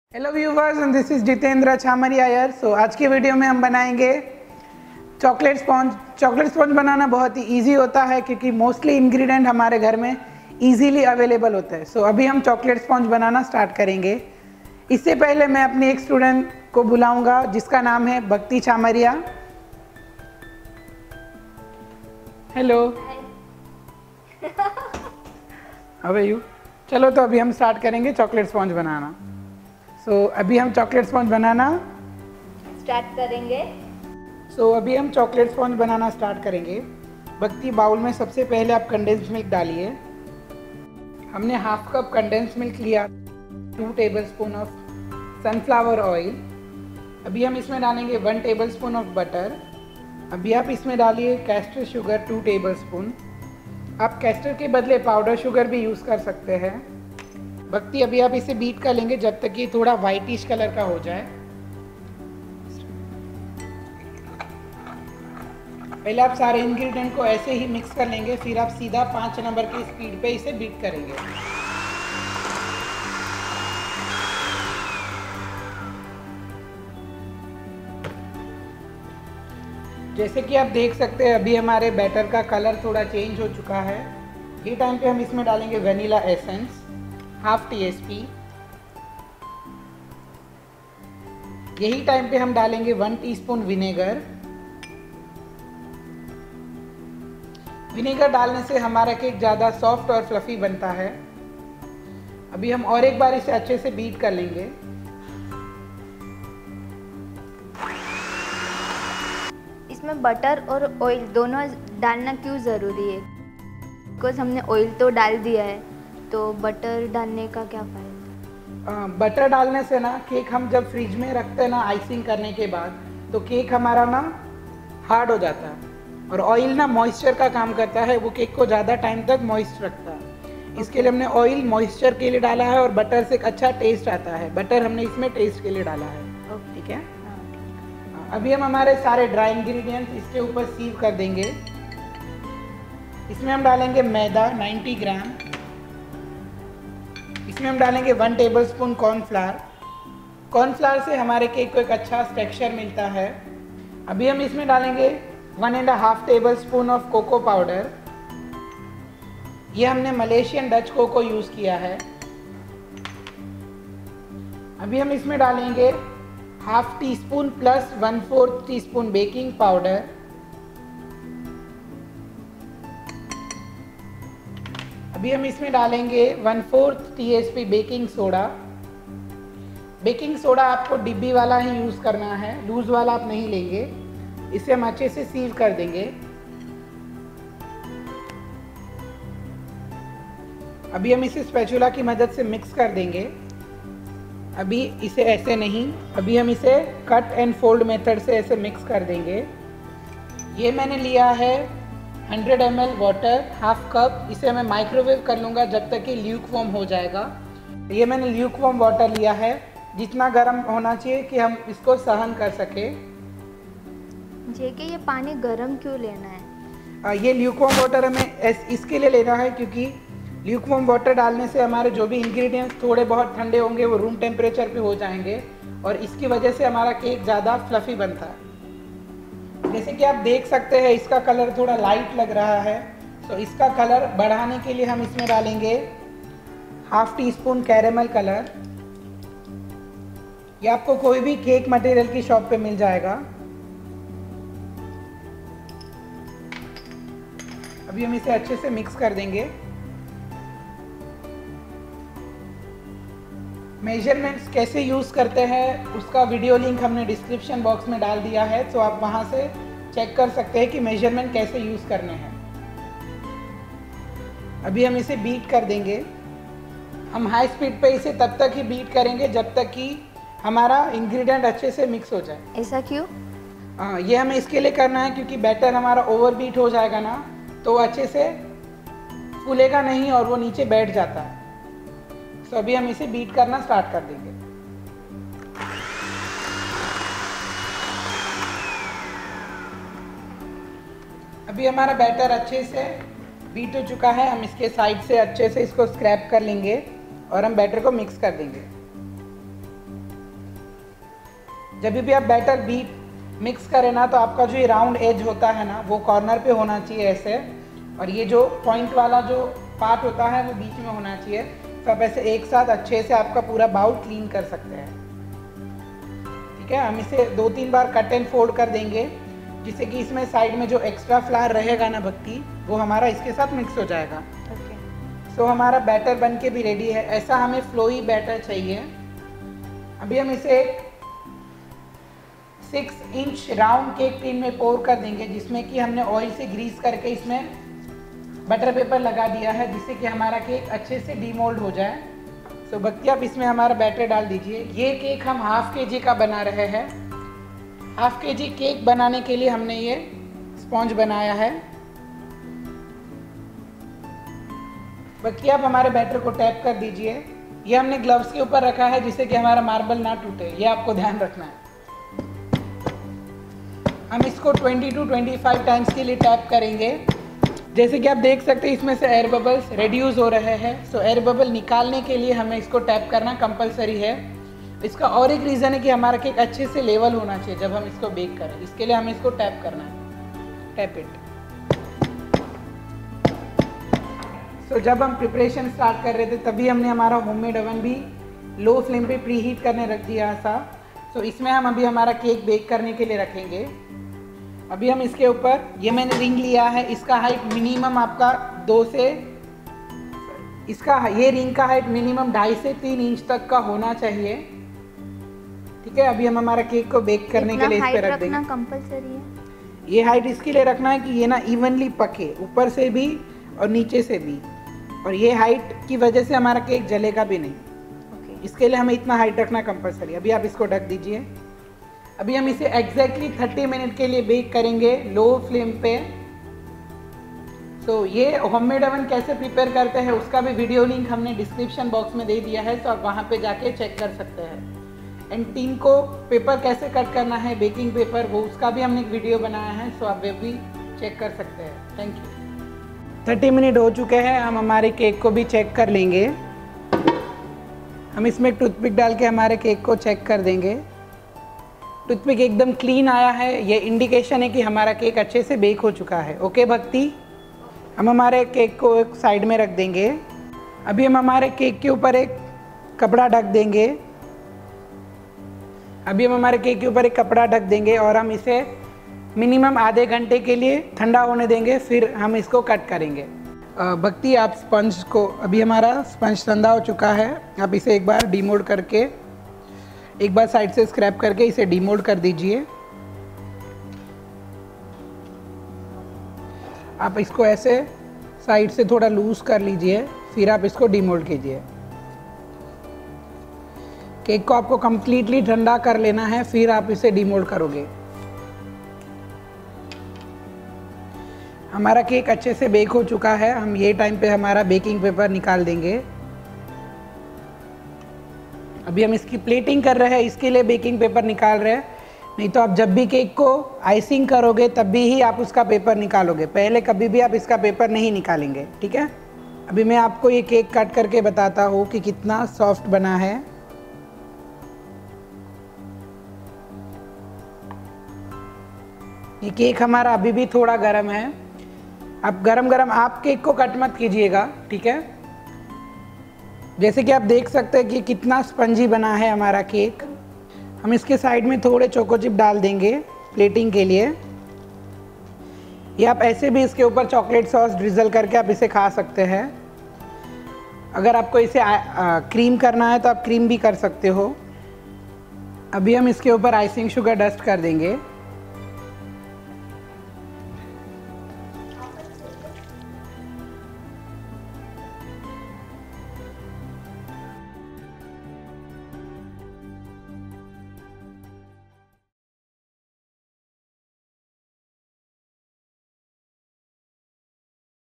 Hello viewers and this is Jitendra Chhamaria यार। So आज की वीडियो में हम बनाएंगे चॉकलेट स्पॉन्ज। चॉकलेट स्पॉन्ज बनाना बहुत ही इजी होता है क्योंकि मोस्टली इंग्रेडिएंट हमारे घर में इजीली अवेलेबल होता है। सो अभी हम चॉकलेट स्पॉन्ज बनाना स्टार्ट करेंगे। इससे पहले मैं अपनी एक स्टूडेंट को बुलाऊंगा जिसका नाम है Bhakti Chhamaria. Hello, how are you? चलो तो अभी हम स्टार्ट करेंगे चॉकलेट स्पॉन्ज बनाना। अभी हम चॉकलेट स्पॉन्ज बनाना स्टार्ट करेंगे। अभी हम चॉकलेट स्पॉन्ज बनाना स्टार्ट करेंगे। भक्ति, बाउल में सबसे पहले आप कंडेंस मिल्क डालिए। हमने हाफ कप कंडेंस मिल्क लिया, 2 टेबलस्पून ऑफ सनफ्लावर ऑयल। अभी हम इसमें डालेंगे 1 टेबलस्पून ऑफ बटर। अभी आप इसमें डालिए कैस्टर शुगर 2 टेबलस्पून। आप कैस्टर के बदले पाउडर शुगर भी यूज़ कर सकते हैं। भक्ति, अभी आप इसे बीट कर लेंगे जब तक ये थोड़ा वाइटिश कलर का हो जाए। पहले आप सारे इंग्रेडिएंट को ऐसे ही मिक्स कर लेंगे, फिर आप सीधा 5 नंबर की स्पीड पे इसे बीट करेंगे। जैसे कि आप देख सकते हैं अभी हमारे बैटर का कलर थोड़ा चेंज हो चुका है। ये टाइम पे हम इसमें डालेंगे वनीला एसेंस हाफ टीएसपी। यही टाइम पे हम डालेंगे 1 टीस्पून विनेगर। विनेगर डालने से हमारा केक ज़्यादा सॉफ्ट और फ्लफी बनता है। अभी हम और एक बार इसे अच्छे से बीट कर लेंगे। इसमें बटर और ऑयल दोनों डालना क्यों ज़रूरी है? बिकॉज हमने ऑयल तो डाल दिया है, तो बटर डालने का क्या फ़ायदा? बटर डालने से ना केक हम जब फ्रिज में रखते हैं ना आइसिंग करने के बाद, तो केक हमारा ना हार्ड हो जाता है। और ऑयल ना मॉइस्चर का काम करता है, वो केक को ज़्यादा टाइम तक मॉइस्ट रखता है। इसके लिए हमने ऑयल मॉइस्चर के लिए डाला है और बटर से एक अच्छा टेस्ट आता है। बटर हमने इसमें टेस्ट के लिए डाला है। ठीक है। अभी हम हमारे सारे ड्राई इंग्रेडिएंट्स इसके ऊपर सीव कर देंगे। इसमें हम डालेंगे मैदा 90 ग्राम। इसमें हम डालेंगे 1 टेबलस्पून कॉर्नफ्लावर। कॉर्नफ्लावर से हमारे केक को एक अच्छा टेक्सचर मिलता है। अभी हम इसमें डालेंगे 1.5 टेबलस्पून ऑफ कोको पाउडर। ये हमने मलेशियन डच कोको यूज़ किया है। अभी हम इसमें डालेंगे half teaspoon plus 1/4 teaspoon baking powder. अभी हम इसमें डालेंगे 1/4 T S P baking soda. Baking soda आपको डिब्बी वाला ही यूज़ करना है, लूज वाला आप नहीं लेंगे। इसे हम अच्छे से सीव कर देंगे। अभी हम इसे स्पैचुला की मदद से मिक्स कर देंगे। अभी इसे ऐसे नहीं, अभी हम इसे कट एंड फोल्ड मेथड से ऐसे मिक्स कर देंगे। ये मैंने लिया है 100 ml वाटर, हाफ कप। इसे मैं माइक्रोवेव कर लूँगा जब तक कि ल्यूक वार्म हो जाएगा। ये मैंने ल्यूक वार्म वाटर लिया है, जितना गर्म होना चाहिए कि हम इसको सहन कर सके। जेके, ये पानी गर्म क्यों लेना है? ये ल्यूक वार्म वाटर हमें इसके लिए लेना है क्योंकि ल्यूक वार्म वाटर डालने से हमारे जो भी इंग्रेडिएंट्स थोड़े बहुत ठंडे होंगे वो रूम टेम्परेचर पे हो जाएंगे और इसकी वजह से हमारा केक ज़्यादा फ्लफी बनता है। जैसे कि आप देख सकते हैं इसका कलर थोड़ा लाइट लग रहा है। तो इसका कलर बढ़ाने के लिए हम इसमें डालेंगे हाफ टीस्पून कैरेमल कलर। ये आपको कोई भी केक मटेरियल की शॉप पे मिल जाएगा। अभी हम इसे अच्छे से मिक्स कर देंगे। मेजरमेंट्स कैसे यूज़ करते हैं उसका वीडियो लिंक हमने डिस्क्रिप्शन बॉक्स में डाल दिया है, तो आप वहाँ से चेक कर सकते हैं कि मेजरमेंट कैसे यूज़ करने हैं। अभी हम इसे बीट कर देंगे। हम हाई स्पीड पे इसे तब तक ही बीट करेंगे जब तक कि हमारा इंग्रेडिएंट अच्छे से मिक्स हो जाए। ऐसा क्यों? ये हमें इसके लिए करना है क्योंकि बैटर हमारा ओवर बीट हो जाएगा ना तो अच्छे से फूलेगा नहीं और वो नीचे बैठ जाता है। तो अभी हम इसे बीट करना स्टार्ट कर देंगे। अभी हमारा बैटर अच्छे से बीट हो चुका है। हम इसके साइड से अच्छे से इसको स्क्रैप कर लेंगे और हम बैटर को मिक्स कर देंगे। जब भी आप बैटर बीट मिक्स करें ना, तो आपका जो ये राउंड एज होता है ना, वो कॉर्नर पे होना चाहिए ऐसे, और ये जो पॉइंट वाला जो पार्ट होता है वो बीच में होना चाहिए। तो आप ऐसे एक साथ अच्छे से आपका पूरा बाउल क्लीन कर सकते हैं। ठीक है, हम इसे 2-3 बार कट एंड फोल्ड कर देंगे, जिससे कि इसमें साइड में जो एक्स्ट्रा फ्लावर रहेगा ना भक्ति, वो हमारा इसके साथ मिक्स हो जाएगा। तो हमारा बैटर बन के भी रेडी है। ऐसा हमें फ्लोई बैटर चाहिए। अभी हम इसे 6 इंच राउंड केक टिन में पोर कर देंगे, जिसमें कि हमने ऑयल से ग्रीस करके इसमें बटर पेपर लगा दिया है, जिससे कि हमारा केक अच्छे से डीमोल्ड हो जाए। तो भक्ति आप इसमें हमारा बैटर डाल दीजिए। ये केक हम 1/2 kg का बना रहे हैं। 1/2 kg केक बनाने के लिए हमने ये स्पॉन्ज बनाया है। भक्ति आप हमारे बैटर को टैप कर दीजिए। ये हमने ग्लव्स के ऊपर रखा है, जिससे कि हमारा मार्बल ना टूटे, ये आपको ध्यान रखना है। हम इसको 20 to 25 टाइम्स के लिए टैप करेंगे। जैसे कि आप देख सकते हैं इसमें से एयर बबल्स रिड्यूस हो रहे हैं। सो एयर बबल निकालने के लिए हमें इसको टैप करना कंपलसरी है। इसका और एक रीज़न है कि हमारा केक अच्छे से लेवल होना चाहिए जब हम इसको बेक करें, इसके लिए हमें इसको टैप करना है। Tap it. सो जब हम प्रिपरेशन स्टार्ट कर रहे थे तभी हमने हमारा होममेड ओवन भी लो फ्लेम पे प्री हीट करने रख दिया था। सो इसमें हम अभी हमारा केक बेक करने के लिए रखेंगे। अभी हम इसके ऊपर, ये मैंने रिंग लिया है, इसका हाइट मिनिमम आपका 2 से, इसका ये रिंग का हाइट मिनिमम 2.5 से 3 इंच तक का होना चाहिए। ठीक है, अभी हम हमारा केक को बेक करने के लिए इस पे रख देंगे। कंपलसरी है ये हाइट इसके लिए रखना है कि ये ना इवनली पके, ऊपर से भी और नीचे से भी, और ये हाइट की वजह से हमारा केक जलेगा भी नहीं। इसके लिए हमें इतना हाइट रखना कंपलसरी। अभी आप इसको ढक दीजिए। अभी हम इसे एग्जैक्टली 30 मिनट के लिए बेक करेंगे लो फ्लेम पे। तो ये होममेड ओवन कैसे प्रिपेयर करते हैं उसका भी वीडियो लिंक हमने डिस्क्रिप्शन बॉक्स में दे दिया है, तो आप वहाँ पे जाके चेक कर सकते हैं। एंड टीन को पेपर कैसे कट करना है, बेकिंग पेपर, वो उसका भी हमने एक वीडियो बनाया है, सो आप वे भी चेक कर सकते हैं। Thank you. 30 मिनट हो चुके हैं, हम हमारे केक को भी चेक कर लेंगे। हम इसमें एक टूथपिक डाल के हमारे केक को चेक कर देंगे। टूथपिक एकदम क्लीन आया है, ये इंडिकेशन है कि हमारा केक अच्छे से बेक हो चुका है। ओके भक्ति, हम हमारे केक को एक साइड में रख देंगे। अभी हम हमारे केक के ऊपर एक कपड़ा ढक देंगे। अभी हम हमारे केक के ऊपर एक कपड़ा ढक देंगे और हम इसे मिनिमम आधे घंटे के लिए ठंडा होने देंगे, फिर हम इसको कट करेंगे। भक्ति आप स्पंज को, अभी हमारा स्पंज ठंडा हो चुका है, आप इसे एक बार डीमोल्ड करके, एक बार साइड से स्क्रैप करके इसे डीमोल्ड कर दीजिए। आप इसको ऐसे साइड से थोड़ा लूज कर लीजिए, फिर आप इसको डीमोल्ड कीजिए। केक को आपको कंप्लीटली ठंडा कर लेना है, फिर आप इसे डीमोल्ड करोगे। हमारा केक अच्छे से बेक हो चुका है। हम ये टाइम पे हमारा बेकिंग पेपर निकाल देंगे। अभी हम इसकी प्लेटिंग कर रहे हैं, इसके लिए बेकिंग पेपर निकाल रहे हैं। नहीं तो आप जब भी केक को आइसिंग करोगे तब भी ही आप उसका पेपर निकालोगे, पहले कभी भी आप इसका पेपर नहीं निकालेंगे। ठीक है, अभी मैं आपको ये केक कट करके बताता हूँ कि कितना सॉफ्ट बना है। ये केक हमारा अभी भी थोड़ा गर्म है। अब गरम गरम आप केक को कट मत कीजिएगा, ठीक है। जैसे कि आप देख सकते हैं कि कितना स्पंजी बना है हमारा केक। हम इसके साइड में थोड़े चोको चिप डाल देंगे प्लेटिंग के लिए। या आप ऐसे भी इसके ऊपर चॉकलेट सॉस ड्रिजल करके आप इसे खा सकते हैं। अगर आपको इसे क्रीम करना है तो आप क्रीम भी कर सकते हो। अभी हम इसके ऊपर आइसिंग शुगर डस्ट कर देंगे।